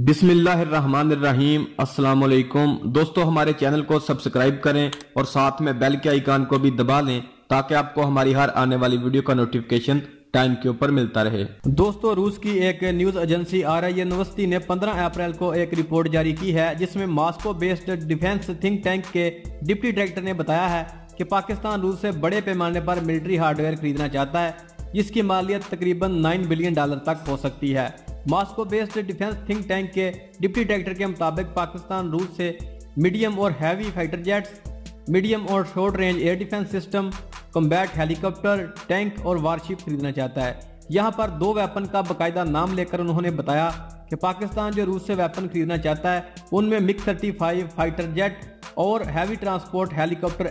बिस्मिल्लाहिर्रहमानिर्रहीम। अस्सलाम वालेकुम दोस्तों, हमारे चैनल को सब्सक्राइब करें और साथ में बेल के आइकन को भी दबा लें ताकि आपको हमारी हर आने वाली वीडियो का नोटिफिकेशन टाइम के ऊपर मिलता रहे। दोस्तों, रूस की एक न्यूज एजेंसी RIA यूनिवर्सिटी ने 15 अप्रैल को एक रिपोर्ट जारी की है जिसमें Moscow based defence think tank के डिप्टी डायरेक्टर ने बताया है कि पाकिस्तान रूस से बड़े पैमाने पर मिलिट्री हार्डवेयर खरीदना चाहता है जिसकी मालियत तकरीबन $9 बिलियन तक हो सकती है। Moscow based defence think tank के डिप्टी डायरेक्टर के मुताबिक पाकिस्तान रूस से मीडियम और हैवी फाइटर जेट्स, मीडियम और short range air defence system, combat helicopter, tank और वारशिप खरीदना चाहता है। यहाँ पर 2 वेपन का बाकायदा नाम लेकर उन्होंने बताया कि पाकिस्तान जो रूस से वेपन खरीदना चाहता है उनमें MiG-35 फाइटर जेट और हैवी ट्रांसपोर्ट हेलीकॉप्टर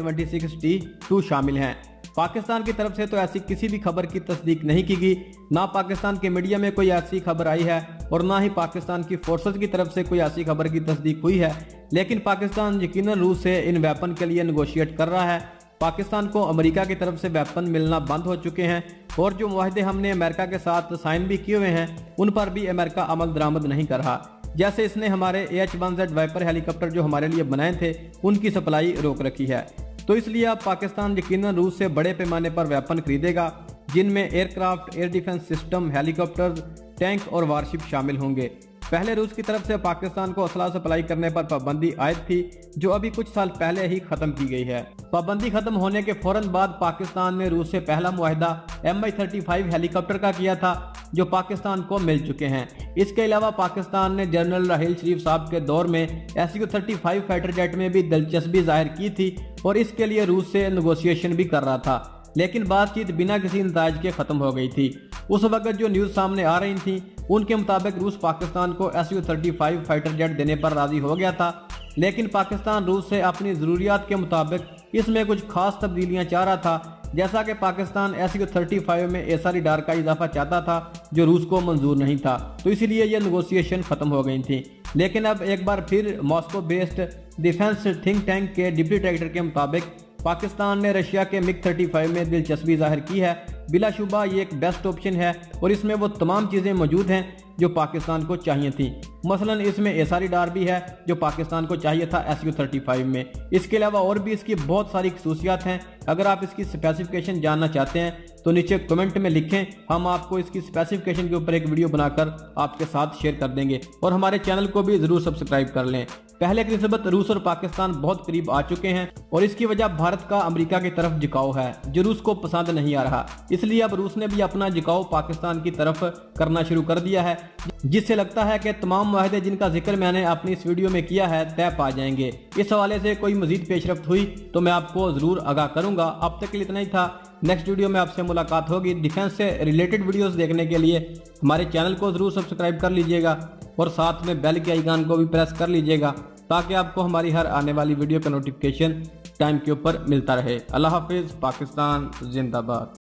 Mi-26T2 शामिल हैं। पाकिस्तान की तरफ से तो ऐसी किसी भी खबर की तस्दीक नहीं की गई, ना पाकिस्तान के मीडिया में कोई ऐसी खबर आई है और ना ही पाकिस्तान की फोर्सेस की तरफ से कोई ऐसी खबर की तस्दीक हुई है। लेकिन पाकिस्तान यकीनन रूस से इन वेपन के लिए नेगोशिएट कर रहा है। पाकिस्तान को अमेरिका की तरफ से वेपन मिलना बंद हो चुके हैं और जो मुआहदे हमने अमेरिका के साथ साइन भी किए हुए हैं उन पर भी अमेरिका अमल दरामद नहीं कर रहा। जैसे इसने हमारे H-1Z वाइपर हेलीकॉप्टर जो हमारे लिए बनाए थे उनकी सप्लाई रोक रखी है। तो इसलिए अब पाकिस्तान यकीनन रूस से बड़े पैमाने पर वेपन खरीदेगा जिनमें aircraft, air defence system, helicopter, tank और वारशिप शामिल होंगे। पहले रूस की तरफ से पाकिस्तान को असला सप्लाई करने पर पाबंदी आयद थी जो अभी कुछ साल पहले ही खत्म की गई है। पाबंदी खत्म होने के फौरन बाद पाकिस्तान ने रूस से पहला मुआहदा Mi-35 हेलीकॉप्टर का किया था जो पाकिस्तान को मिल चुके हैं। इसके अलावा पाकिस्तान ने जनरल राहील शरीफ साहब के दौर में Su-35 फाइटर जेट में भी दिलचस्पी जाहिर की थी और इसके लिए रूस से नेगोशिएशन भी कर रहा था, लेकिन बातचीत बिना किसी नताज के खत्म हो गई थी। उस वक्त जो न्यूज सामने आ रही थी उनके मुताबिक रूस पाकिस्तान को Su-35 फाइटर जेट देने पर राजी हो गया था, लेकिन पाकिस्तान रूस से अपनी जरूरियात के मुताबिक इसमें कुछ खास तब्दीलियां चाह रहा था। जैसा कि पाकिस्तान Su-35 में ऐसा रडार का इजाफा चाहता था जो रूस को मंजूर नहीं था, तो इसीलिए यह नेगोशिएशन खत्म हो गई थी। लेकिन अब एक बार फिर Moscow based defence think tank के डिप्टी डायरेक्टर के मुताबिक पाकिस्तान ने रशिया के MiG-35 में दिलचस्पी जाहिर की है। बिलाशुबा ये एक बेस्ट ऑप्शन है और इसमें वो तमाम चीज़ें मौजूद हैं जो पाकिस्तान को चाहिए थी। मसलन इसमें ऐसा रडार भी है जो पाकिस्तान को चाहिए था Su-35 में। इसके अलावा और भी इसकी बहुत सारी खसूसियात हैं। अगर आप इसकी स्पेसिफिकेशन जानना चाहते हैं तो नीचे कमेंट में लिखें, हम आपको इसकी स्पेसिफिकेशन के ऊपर एक वीडियो बनाकर आपके साथ शेयर कर देंगे। और हमारे चैनल को भी जरूर सब्सक्राइब कर लें। पहले की निस्बत रूस और पाकिस्तान बहुत करीब आ चुके हैं और इसकी वजह भारत का अमेरिका की तरफ झुकाव है जो रूस को पसंद नहीं आ रहा। इसलिए अब रूस ने भी अपना झुकाव पाकिस्तान की तरफ करना शुरू कर दिया है, जिससे लगता है कि तमाम मुआहदे जिनका जिक्र मैंने अपनी इस वीडियो में किया है तय पा जाएंगे। इस हवाले से कोई मजीद पेशरफ्त हुई तो मैं आपको जरूर आगाह करूंगा। अब तक के लिए इतना ही था। नेक्स्ट वीडियो में आपसे मुलाकात होगी। डिफेंस से रिलेटेड वीडियोस देखने के लिए हमारे चैनल को जरूर सब्सक्राइब कर लीजिएगा और साथ में बेल के आइकन को भी प्रेस कर लीजिएगा ताकि आपको हमारी हर आने वाली वीडियो का नोटिफिकेशन टाइम के ऊपर मिलता रहे। अल्लाह हाफिज। पाकिस्तान जिंदाबाद।